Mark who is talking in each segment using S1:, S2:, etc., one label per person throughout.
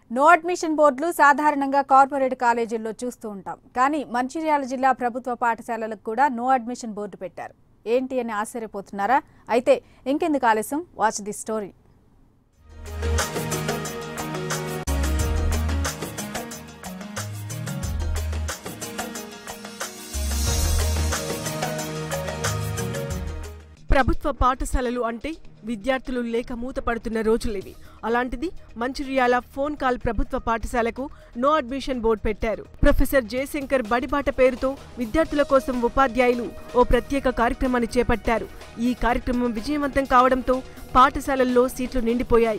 S1: No admission బోర్డులు సాధారణంగా corporate కాలేజీల్లో చూస్తూ ఉంటాం. కానీ మంచిర్యాల జిల్లా ప్రభుత్వ పాఠశాలలకు కూడా నో అడ్మిషన్ బోర్డు పెట్టారు. ఏంటి అని ఆశ్చర్యపోతున్నారా? అయితే ఇంకెందుకు ఆలస్యం, వాచ్ ది స్టోరీ.
S2: ప్రభుత్వ పాఠశాలలు అంటే విద్యార్థులు లేక మూతపడుతున్న రోజులివి. అలాంటిది మంచిర్యాల ఫోన్ కాల్ ప్రభుత్వ పాఠశాలకు నో అడ్మిషన్ బోర్డు పెట్టారు. ప్రొఫెసర్ జయశంకర్ బడిబాట పేరుతో విద్యార్థుల కోసం ఉపాధ్యాయులు ఓ ప్రత్యేక కార్యక్రమాన్ని చేపట్టారు. ఈ కార్యక్రమం విజయవంతం కావడంతో పాఠశాలల్లో సీట్లు నిండిపోయాయి.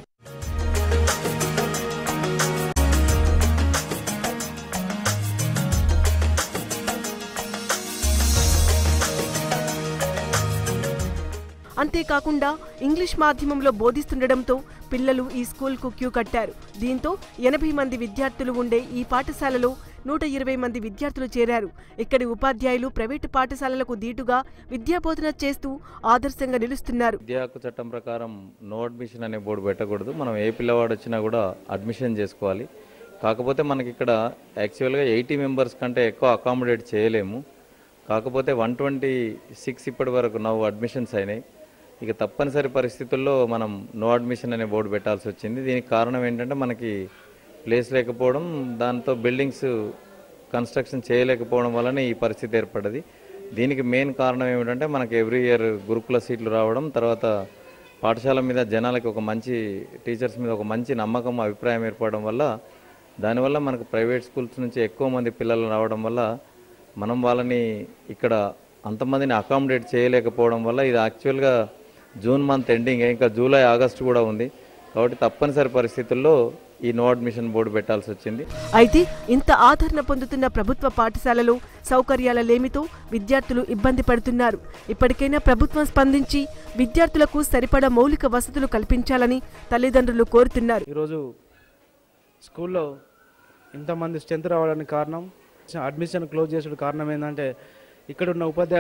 S2: అంతేకాకుండా ఇంగ్లీష్ మాధ్యమంలో బోధిస్తుండటంతో పిల్లలు ఈ స్కూల్కు క్యూ కట్టారు. దీంతో 80 మంది విద్యార్థులు ఉండే ఈ పాఠశాలలో 120 మంది విద్యార్థులు చేరారు. ఇక్కడి ఉపాధ్యాయులు ప్రైవేటు పాఠశాలలకు దీటుగా విద్యాబోధన చేస్తూ ఆదర్శంగా నిలుస్తున్నారు.
S3: విద్యా హక్కు చట్టం ప్రకారం నో అడ్మిషన్ అనే బోర్డు పెట్టకూడదు. మనం ఏ పిల్లవాడు వచ్చినా కూడా అడ్మిషన్ చేసుకోవాలి. కాకపోతే మనకి ఇక్కడ యాక్చువల్గా 80 మెంబర్స్ కంటే ఎక్కువ అకామిడేట్ చేయలేము. కాకపోతే 126 ఇప్పటి వరకు నవ్వు అడ్మిషన్స్ అయినాయి. ఇక తప్పనిసరి పరిస్థితుల్లో మనం నో అడ్మిషన్ అనే బోర్డు పెట్టాల్సి వచ్చింది. దీనికి కారణం ఏంటంటే మనకి ప్లేస్ లేకపోవడం, దాంతో బిల్డింగ్స్ కన్స్ట్రక్షన్ చేయలేకపోవడం వల్లనే ఈ పరిస్థితి ఏర్పడ్డది. దీనికి మెయిన్ కారణం ఏమిటంటే మనకి ఎవ్రీ ఇయర్ గురుకుల సీట్లు రావడం, తర్వాత పాఠశాల మీద జనాలకి ఒక మంచి టీచర్స్ మీద ఒక మంచి నమ్మకం, అభిప్రాయం ఏర్పడడం వల్ల, దానివల్ల మనకు ప్రైవేట్ స్కూల్స్ నుంచి ఎక్కువ మంది పిల్లలు రావడం వల్ల మనం వాళ్ళని ఇక్కడ అంతమందిని అకామిడేట్ చేయలేకపోవడం వల్ల ఇది యాక్చువల్గా జూన్ మంత్ ఎండింగ్, ఇంకా జూలై ఆగస్టు కూడా ఉంది. కాబట్టి తప్పనిసరి పరిస్థితుల్లో ఈ నో అడ్మిషన్ బోర్డు పెట్టాల్సి వచ్చింది.
S2: అయితే ఇంత ఆదరణ పొందుతున్న ప్రభుత్వ పాఠశాలలో సౌకర్యాల లేమితో విద్యార్థులు ఇబ్బంది పడుతున్నారు. ఇప్పటికైనా ప్రభుత్వం స్పందించి విద్యార్థులకు సరిపడా మౌలిక వసతులు కల్పించాలని తల్లిదండ్రులు కోరుతున్నారు.
S4: ఈరోజు స్కూల్లో ఇంతమంది స్ట్రెంత్ రావడానికి కారణం, అడ్మిషన్ క్లోజ్ చేసే కారణం ఏంటంటే ఇక్కడ ఉన్న ఉపాధ్యాయ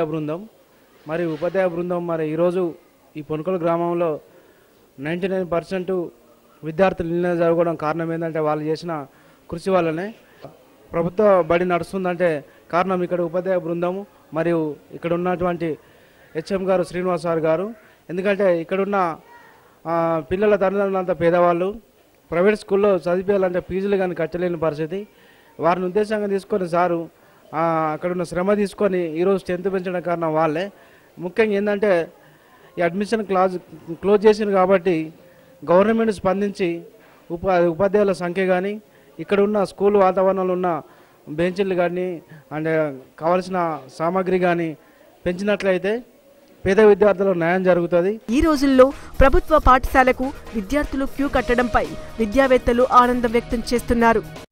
S4: బృందం మరి ఈరోజు ఈ పొనకల్ గ్రామంలో 99% విద్యార్థులు నిన్న జరగడం కారణం ఏంటంటే వాళ్ళు చేసిన కృషి వల్లనే ప్రభుత్వ బడి నడుస్తుందంటే కారణం ఇక్కడ ఉపాధ్యాయ బృందము మరియు ఇక్కడ ఉన్నటువంటి హెచ్ఎం గారు శ్రీనివాస్ సార్ గారు. ఎందుకంటే ఇక్కడున్న పిల్లల తల్లిదండ్రులంతా పేదవాళ్ళు, ప్రైవేట్ స్కూల్లో చదివేయాలంటే ఫీజులు కానీ కట్టలేని పరిస్థితి. వారిని ఉద్దేశంగా తీసుకొని సారు అక్కడున్న శ్రమ తీసుకొని ఈరోజు స్ట్రెంత్ పెంచడం కారణం వాళ్ళే. ముఖ్యంగా ఏంటంటే ఈ అడ్మిషన్ క్లోజ్ చేసింది కాబట్టి గవర్నమెంట్ స్పందించి ఉపాధ్యాయుల సంఖ్య కానీ ఇక్కడ ఉన్న స్కూల్ వాతావరణంలో ఉన్న బెంచీలు కానీ అండ్ కావాల్సిన సామాగ్రి కానీ పెంచినట్లయితే పేద విద్యార్థులకు న్యాయం జరుగుతుంది.
S2: ఈ రోజుల్లో ప్రభుత్వ పాఠశాలకు విద్యార్థులు క్యూ కట్టడంపై విద్యావేత్తలు ఆనందం వ్యక్తం చేస్తున్నారు.